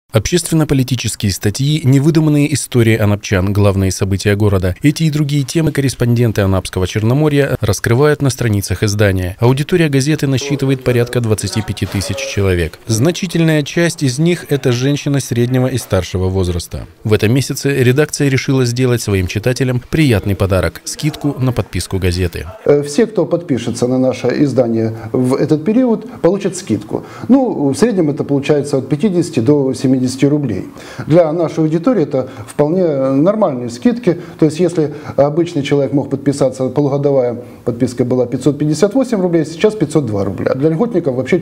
Общественно-политические статьи, невыдуманные истории анапчан, главные события города. Эти и другие темы корреспонденты Анапского Черноморья раскрывают на страницах издания. Аудитория газеты насчитывает порядка 25 тысяч человек. Значительная часть из них – это женщины среднего и старшего возраста. В этом месяце редакция решила сделать своим читателям приятный подарок – скидку на подписку газеты. Все, кто подпишется на наше издание в этот период, получат скидку. В среднем это получается от 50 до 70 рублей. Для нашей аудитории это вполне нормальные скидки. То есть, если обычный человек мог подписаться, полугодовая подписка была 558 рублей, сейчас 502 рубля. Для льготников вообще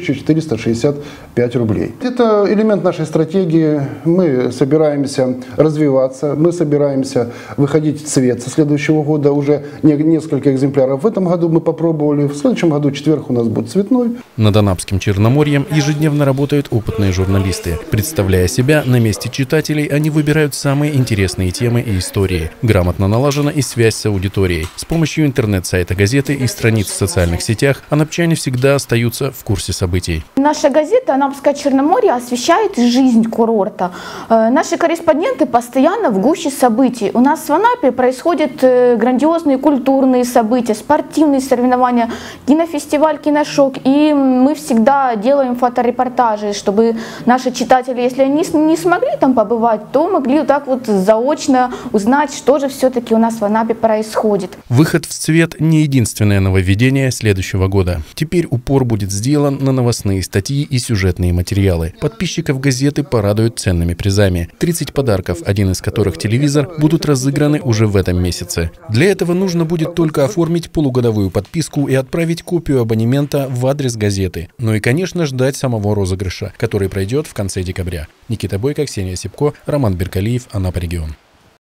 465 рублей. Это элемент нашей стратегии. Мы собираемся развиваться, мы собираемся выходить в цвет со следующего года. Уже несколько экземпляров в этом году мы попробовали. В следующем году четверг у нас будет цветной. Над Анапским Черноморьем ежедневно работают опытные журналисты. Представляя себя на месте читателей, они выбирают самые интересные темы и истории. Грамотно налажена и связь с аудиторией. С помощью интернет-сайта газеты и страниц в социальных сетях анапчане всегда остаются в курсе событий. Наша газета «Анапское Черноморье» освещает жизнь курорта. Наши корреспонденты постоянно в гуще событий. У нас в Анапе происходят грандиозные культурные события, спортивные соревнования, кинофестиваль «Киношок». И мы всегда делаем фоторепортажи, чтобы наши читатели, если они не смогли там побывать, то могли вот так вот заочно узнать, что же все-таки у нас в Анапе происходит. Выход в цвет не единственное нововведение следующего года. Теперь упор будет сделан на новостные статьи и сюжетные материалы. Подписчиков газеты порадуют ценными призами. 30 подарков, один из которых телевизор, будут разыграны уже в этом месяце. Для этого нужно будет только оформить полугодовую подписку и отправить копию абонемента в адрес газеты. Ну и, конечно, ждать самого розыгрыша, который пройдет в конце декабря. Никита Бойко, Ксения Сипко, Роман Беркалиев, Анапа регион.